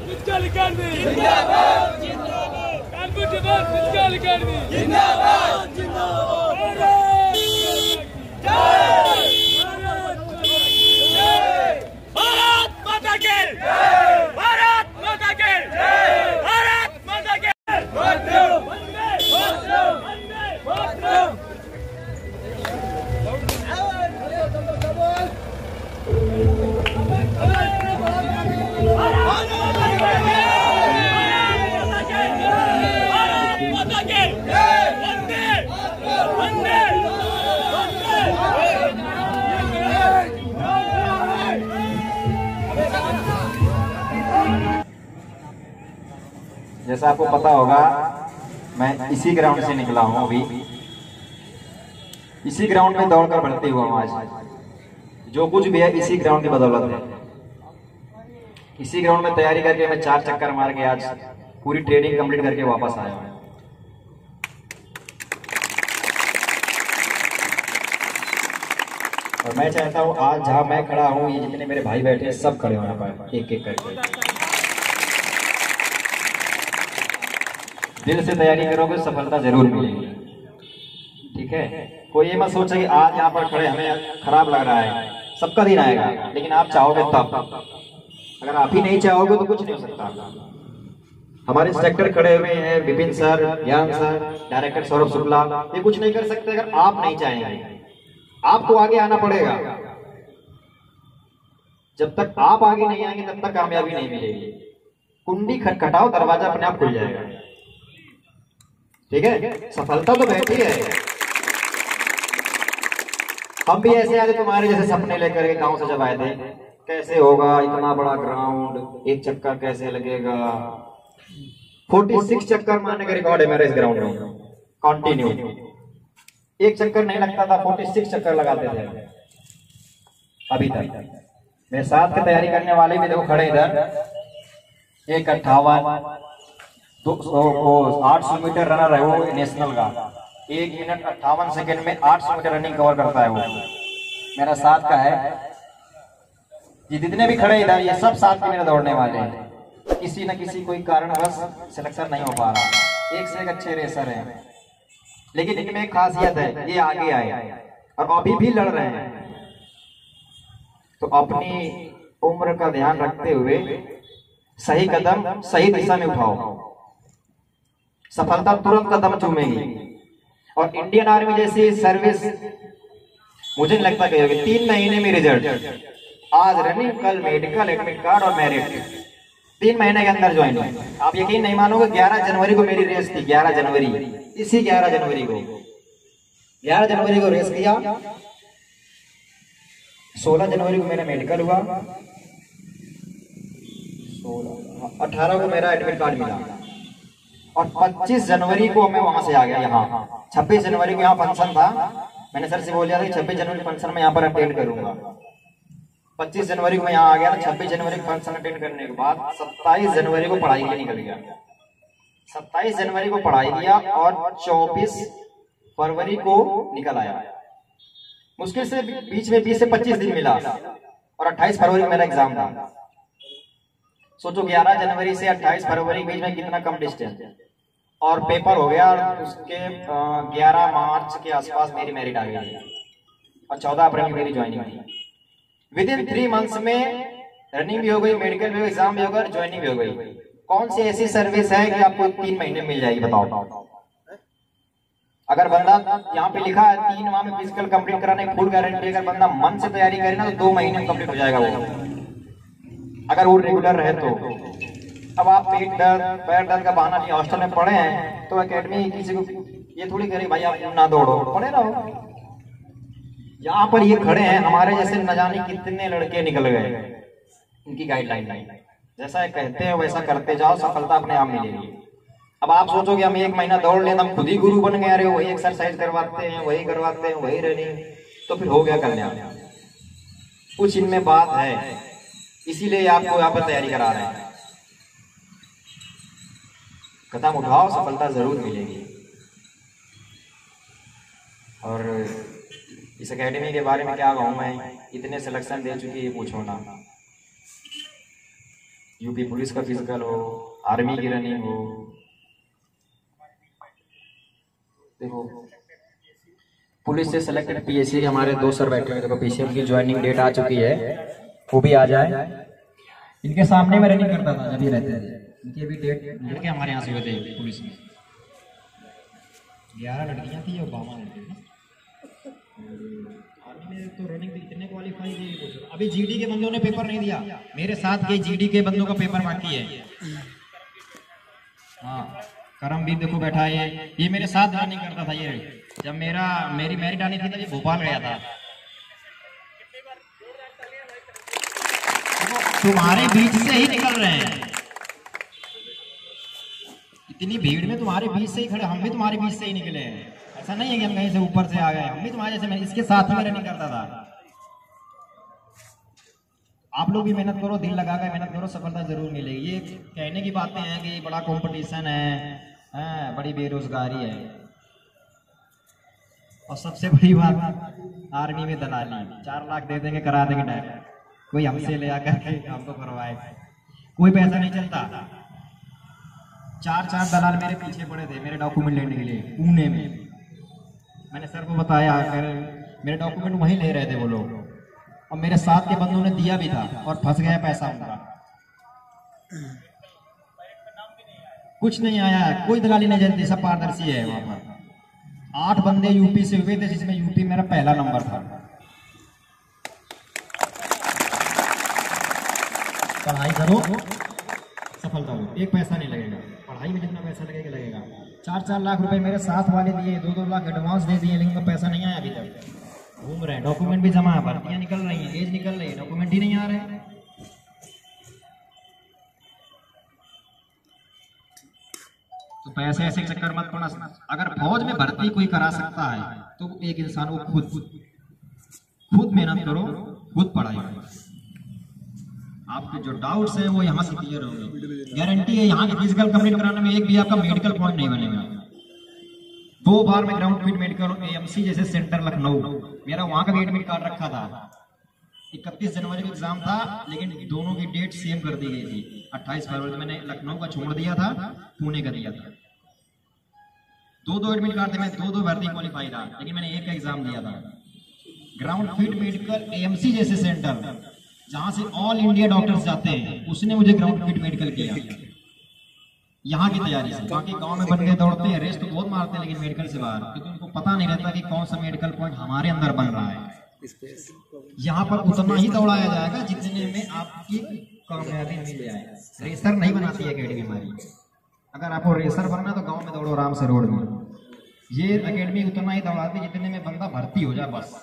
Physical academy जिंदाबाद जिंदाबाद। Kanpur device physical academy जिंदाबाद जिंदाबाद। भारत माता की जय। भारत माता की जय। भारत माता की जय। वंदे वंदे वंदे। जैसा आपको पता होगा, मैं इसी ग्राउंड से निकला हूं। अभी इसी ग्राउंड में दौड़कर भर्ती हुआ हूं। आज जो कुछ भी है इसी ग्राउंड की बदौलत है। इसी ग्राउंड में तैयारी करके मैं 4 चक्कर मार के आज पूरी ट्रेनिंग कंप्लीट करके वापस आया हूं। और मैं चाहता हूं आज जहां मैं खड़ा हूं, ये जितने मेरे भाई बैठे हैं सब खड़े होना पाए, एक एक करके। दिल से तैयारी करोगे सफलता जरूर मिलेगी। ठीक है, कोई ये मत सोचे कि आज यहाँ पर खड़े हमें खराब लग रहा है, सबका दिन आएगा, लेकिन आप चाहोगे तब। अगर आप ही नहीं चाहोगे तो कुछ नहीं हो सकता। हमारे इंस्ट्रक्टर खड़े हुए हैं, Vipin sir, Gyan sir, director Saurabh Shukla, ये कुछ नहीं कर सकते अगर आप नहीं चाहेंगे। आपको आगे आना पड़ेगा। जब तक आप आगे नहीं आएंगे तब तक कामयाबी नहीं मिलेगी। कुंडी खटखटाओ, दरवाजा अपने आप खुल जाएगा। ठीक है, सफलता तो बैठी है। हम भी ऐसे आए थे तुम्हारे जैसे सपने लेकर के गांव से जब आए थे। कैसे होगा इतना बड़ा ग्राउंड, एक चक्कर कैसे लगेगा। 46 चक्कर मारने का रिकॉर्ड है मेरे इस ग्राउंड में कंटिन्यू। एक चक्कर नहीं लगता था, 46 चक्कर लगाते थे अभी तक। मेरे साथ की तैयारी करने वाले भी देखो खड़े इधर। 1:58 800 मीटर रनर है वो नेशनल का। 1 मिनट 58 सेकेंड में 800 मीटर रनिंग कवर करता है वो। मेरा साथ का है। ये जितने भी खड़े इधर ये सब साथ के मेरे दौड़ने वाले हैं। किसी न किसी कोई कारणवश सिलेक्शन नहीं हो पा रहा। एक से एक अच्छे रेसर हैं, लेकिन इनमें एक खासियत है, ये आगे आए और अभी भी लड़ रहे हैं। तो अपनी उम्र का ध्यान रखते हुए सही कदम सही दिशा में उठाओ, सफलता तुरंत कदम चूमेगी। और इंडियन आर्मी जैसी सर्विस मुझे नहीं लगता कहीं 3 महीने में रिजल्ट। आज रनिंग, कल मेडिकल, एडमिट कार्ड और मेरिट। 3 महीने के अंदर ज्वाइन। आप यकीन नहीं मानोगे, 11 जनवरी को मेरी रेस थी। 11 जनवरी, इसी 11 जनवरी को 11 जनवरी को रेस किया। 16 जनवरी को मेरा मेडिकल हुआ। 18 को मेरा एडमिट कार्ड मिला और 25 जनवरी को मैं वहां से आ गया यहाँ। 26 जनवरी को यहाँ फंक्शन था। मैंने सर से बोल दिया था कि 26 जनवरी फंक्शन में यहाँ पर अटेंड करूंगा। 25 जनवरी को मैं यहाँ आ गया। 26 जनवरी को फंक्शन अटेंड करने के बाद 27 जनवरी को पढ़ाई के लिए निकल गया। 27 जनवरी को पढ़ाई किया और 24 फरवरी को निकल आया। मुश्किल से बीच में 20 से 25 दिन मिला और 28 फरवरी को मेरा एग्जाम था। सोचो 11 जनवरी से 28 फरवरी के बीच में कितना कम डिस्टेंस। और पेपर हो गया और उसके 11 मार्च के आसपास मेरी मेरिट आ गई और 14 अप्रैल की मेरी ज्वाइनिंग थी। विदिन 3 मंथ्स में रनिंग भी हो गई, मेडिकल भी हो गई, एग्जाम भी हो गया, ज्वाइनिंग भी हो गई। कौन सी ऐसी सर्विस है कि आपको 3 महीने मिल जाएगी, बताओ। अगर बंदा यहाँ पे लिखा है 3 माह में फिजिकल कंप्लीट कराने की फुल गारंटी। अगर बंदा मन से तैयारी करे ना तो 2 महीने में कंप्लीट हो जाएगा वो, अगर वो रेगुलर रहे तो। अब आप पेट दर्द, पैर दर्द का बहाना नहीं, हॉस्टल में पढ़े हैं तो एकेडमी किसी को ये थोड़ी करे भाई आप ना दौड़ो, पढ़े रहो। यहाँ पर ये खड़े हैं, हमारे जैसे न जाने कितने लड़के निकल गए। इनकी गाइडलाइन नहीं, जैसा कहते हैं वैसा करते जाओ, सफलता अपने आप मिलेगी। अब आप सोचोगे हम 1 महीना दौड़ लें, हम खुद ही गुरु बन गए। अरे वही एक्सरसाइज करवाते हैं, वही करवाते हैं, वही रनिंग, तो फिर हो गया कल्याण। कुछ इनमें बात है, इसीलिए आपको यहाँ पर तैयारी करा रहे हैं। कदम उठाओ, सफलता जरूर मिलेगी। और इस एकेडमी के बारे में क्या कहूँ मैं, इतने सिलेक्शन दे चुकी है पूछो ना। यूपी पुलिस का फिजिकल हो, आर्मी की रनिंग हो। देखो पुलिस से सिलेक्टेड पीएससी के हमारे 2 सर बैठे हुए, देखो पीसीएम की ज्वाइनिंग डेट आ चुकी है, वो भी आ जाए। इनके सामने में रनिंग करता था जब ये रहते थे, इनकी भी डेट लड़के हमारे यहाँ से हुए थे पुलिस में। 11 लड़कियाँ थी और 52 लड़के। आर्मी में तो रनिंग इतने क्वालिफाई थे। अभी जीडी के बंदों ने पेपर नहीं दिया, मेरे साथ के जीडी के बंदों का पेपर बाकी है। हाँ करमवीर देखो बैठा है, ये मेरे साथ रनिंग करता था। ये जब मेरी मैरिट आनी थी तब ये भोपाल गया था। तुम्हारे बीच से ही निकल रहे हैं, इतनी भीड़ में तुम्हारे बीच से ही खड़े, हम भी तुम्हारे बीच से ही निकले हैं। ऐसा नहीं है कि हम कहीं से ऊपर से आ गए, हम भी तुम्हारे जैसे इसके साथ ही रनिंग करता था। आप लोग भी मेहनत करो, दिल लगा कर मेहनत करो, सफलता जरूर मिलेगी। ये कहने की बातें हैं कि बड़ा कंपटीशन है, बड़ी बेरोजगारी है, और सबसे बड़ी बात आर्मी में दलाली। 4 लाख दे देंगे, करा देंगे डायरेक्ट, कोई हमसे ले आकर के हमको करवाए, कोई पैसा नहीं चलता। 4 दलाल मेरे पीछे पड़े थे मेरे डॉक्यूमेंट लेने के लिए पुणे में। मैंने सर को बताया, मेरे डॉक्यूमेंट वहीं ले रहे थे वो लोग, और मेरे साथ के बंदों ने दिया भी था और फंस गया पैसा उनका। कुछ नहीं आया, कोई दलाली नहीं चलती, सब पारदर्शी है वहां पर। 8 बंदे यूपी से हुए थे, जिसमें यूपी मेरा पहला नंबर था। पढ़ाई करो, सफलता हो, 1 पैसा नहीं लगेगा। पढ़ाई में जितना पैसा लगेगा। 4 लाख रुपए मेरे साथ वाले दिए, 2 लाख एडवांस दे दिए, लेकिन पैसा नहीं आया अभी तक। घूम रहे हैं, डॉक्यूमेंट भी जमा है, भर्तियां निकल रही हैं, एज निकल रही है, डॉक्यूमेंट ही नहीं आ रहे। तो पैसे ऐसे चक्कर मत पड़ना। अगर फौज में भर्ती कोई करा सकता है तो एक इंसान वो खुद मेहनत करो, खुद पढ़ाई करो। आपके जो डाउट्स है वो यहाँ से क्लियर होंगे। गारंटी है यहाँ की फिजिकल कंप्लीट कराने में एक भी आपका मेडिकल पॉइंट नहीं बनेगा। 2 बार मैं ग्राउंड फिट मेडिकल एएमसी जैसे सेंटर लखनऊ, मेरा वहां का भी एडमिट कार्ड रखा था। 31 जनवरी को एग्जाम था, लेकिन दोनों की डेट सेम कर दी गई थी। 28 फरवरी मैंने लखनऊ का छोड़ दिया था, पुणे का दिया था। 2 एडमिट कार्ड थे, मैं 2 भर्ती क्वालिफाई था, लेकिन मैंने एक का एग्जाम दिया था। ग्राउंड फिट मेडिकल एएमसी जैसे सेंटर जहां से ऑल इंडिया डॉक्टर्स जाते हैं, उसने मुझे ग्राउंड फिट मेडिकल किया यहाँ की तैयारी से। बाकी गांव में बन के दौड़ते हैं, रेस तो बहुत मारते हैं, लेकिन मेडिकल से बाहर, क्योंकि उनको पता नहीं रहता कि कौन सा मेडिकल पॉइंट हमारे अंदर बन रहा है। यहाँ पर उतना ही दौड़ाया जाएगा जितने में आपकी कामयाबी मिल जाए। रेसर नहीं बनाती है अकेडमी हमारी। अगर आपको रेसर बनना है तो गांव में दौड़ो आराम से रोड में। ये अकेडमी उतना ही दौड़ाती है जितने में बंदा भर्ती हो जाए बस।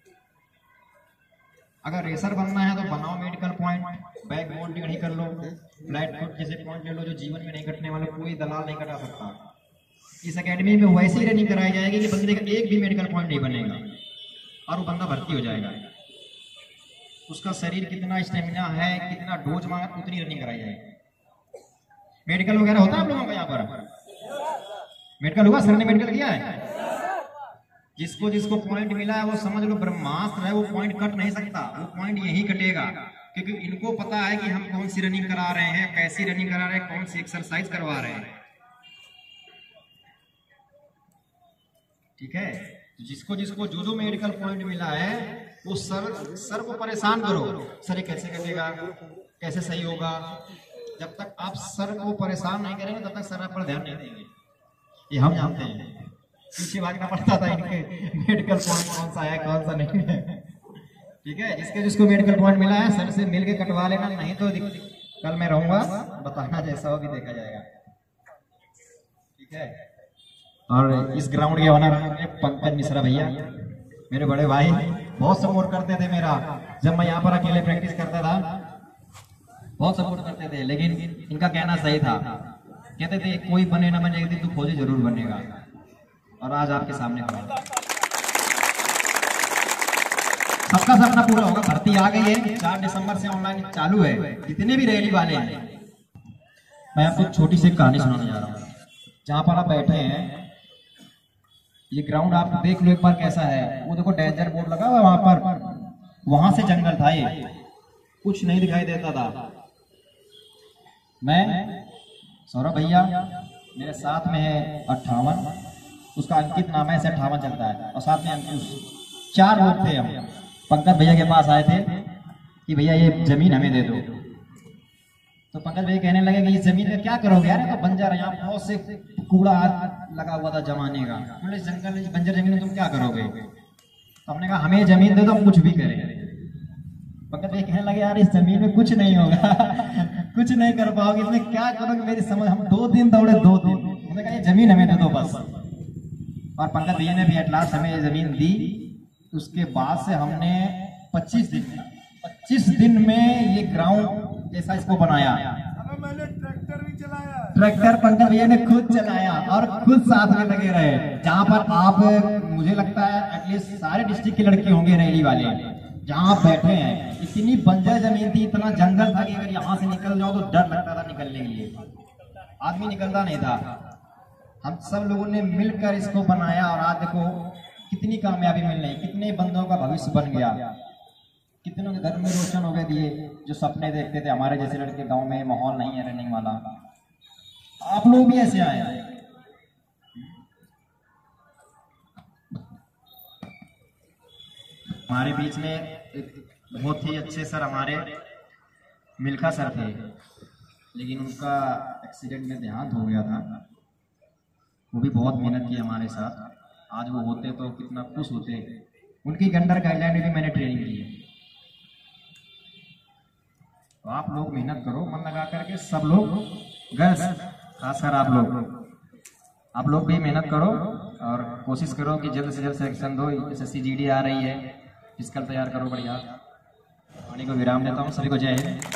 अगर रेसर बनना है तो बनाओ मेडिकल पॉइंट, बैक बोन टेढ़ी कर लो, फ्लैट फुट जैसे पॉइंट ले लो जो जीवन में नहीं कटने वाले, कोई दलाल नहीं कटा सकता। इस अकेडमी में वैसी ही रनिंग कराई जाएगी कि बंदे का एक भी मेडिकल पॉइंट नहीं बनेगा और वो बंदा भर्ती हो जाएगा। उसका शरीर कितना स्टेमिना है, कितना डोज मांगा, उतनी रनिंग कराई जाएगी। मेडिकल वगैरह होता है आप लोगों का यहाँ पर? मेडिकल हुआ? सर ने मेडिकल किया है? जिसको जिसको पॉइंट मिला है वो समझ लो ब्रह्मास्त्र है, वो पॉइंट कट नहीं सकता, वो पॉइंट यही कटेगा। क्योंकि इनको पता है कि हम कौन सी रनिंग करा रहे हैं, कैसी रनिंग करा रहे हैं, कौन सी एक्सरसाइज करवा रहे हैं। ठीक है, तो जिसको जिसको जो जो मेडिकल पॉइंट मिला है वो सर को परेशान करो, सर ये कैसे कटेगा, कैसे सही होगा। जब तक आप सर को परेशान नहीं करेंगे तब तक सर आप पर ध्यान नहीं देंगे। ये हम जानते हैं, पीछे भागना पड़ता था इनके मेडिकल पॉइंट कौन सा है कौन सा नहीं है। ठीक है, जिसके जिसको मेडिकल पॉइंट मिला है सर से मिलके कटवा लेना, नहीं तो कल मैं रहूंगा, बताना जैसा हो भी देखा जाएगा। ठीक है, और इस ग्राउंड के ओनर पंकज मिश्रा भैया मेरे बड़े भाई, बहुत सपोर्ट करते थे मेरा। जब मैं यहाँ पर अकेले प्रैक्टिस करता था बहुत सपोर्ट करते थे, लेकिन इनका कहना सही था। कहते थे कोई बने ना बने एक दिन तू फौजी जरूर बनेगा, और आज आपके सामने खड़ा। सबका सपना पूरा होगा। भर्ती आ गई है, 4 दिसंबर से ऑनलाइन चालू है। जितने भी रैली वाले हैं, मैं आपको छोटी सी कहानी सुनाने जा रहा हूँ। जहां पर आप बैठे हैं, ये ग्राउंड आप देख लो एक बार कैसा है। वो देखो डेंजर बोर्ड लगा हुआ है वहां पर, वहां से जंगल था, ये कुछ नहीं दिखाई देता था। मैं, सौरभ भैया, मेरे साथ में है 58, उसका अंकित नाम है, ऐसे 58 चलता है, और साथ में अंकुश, 4 लोग थे हम। पंकज भैया के पास आए थे कि भैया ये जमीन हमें दे दो। तो पंकज भैया कहने लगे कि इस जमीन में क्या करोगे यार, तो बंजर, यहाँ बहुत से कूड़ा लगा हुआ था जमाने का, बोले जंगल बंजर जमीन में तुम क्या करोगे। तो हमने कहा हमें जमीन दे दो, हम कुछ भी करें। पंकज भैया कहने लगे यार इस जमीन में कुछ नहीं होगा कुछ नहीं कर पाओगे, इसमें क्या करोगे मेरी समझ। हम 2 दिन दौड़े, 2 दिन, हमने कहा ये जमीन हमें दे दो बस। और पंकज भैया ने भी एट लास्ट हमें जमीन दी। उसके बाद से हमने 25 दिन में ये ग्राउंड जैसा इसको बनाया। मैंने ट्रैक्टर भी चलाया, ट्रैक्टर पंकज भैया ने खुद चलाया और खुद साथ में लगे रहे। जहाँ पर आप, मुझे लगता है एटलीस्ट सारे डिस्ट्रिक्ट के लड़के होंगे रैली वाले, जहाँ आप बैठे हैं, इतनी बंजर जमीन थी, इतना जंगल था कि अगर यहाँ से निकल जाओ तो डर लगता था निकलने के लिए, आदमी निकलता नहीं था। हम सब लोगों ने मिलकर इसको बनाया और आज देखो कितनी कामयाबी मिल रही, कितने बंदों का भविष्य बन गया, कितनों के घर में रोशन हो गए दिए, जो सपने देखते थे हमारे जैसे लड़के, गांव में माहौल नहीं है रनिंग वाला। आप लोग भी ऐसे आए। हमारे बीच में एक बहुत ही अच्छे सर हमारे मिल्खा सर थे, लेकिन उनका एक्सीडेंट में देहांत हो गया था। वो भी बहुत मेहनत की हमारे साथ, आज वो होते तो कितना खुश होते। उनकी गंडर गाइडलाइन में भी मैंने ट्रेनिंग की है। तो आप लोग मेहनत करो मन लगा करके, सब लोग, गर्ल्स खासकर आप लोग भी मेहनत करो और कोशिश करो कि जल्द से जल्द सिलेक्शन दो। SSC GD आ रही है, फिजिकल तैयार करो बढ़िया। पानी को विराम देता हूँ, सभी को जय हिंद।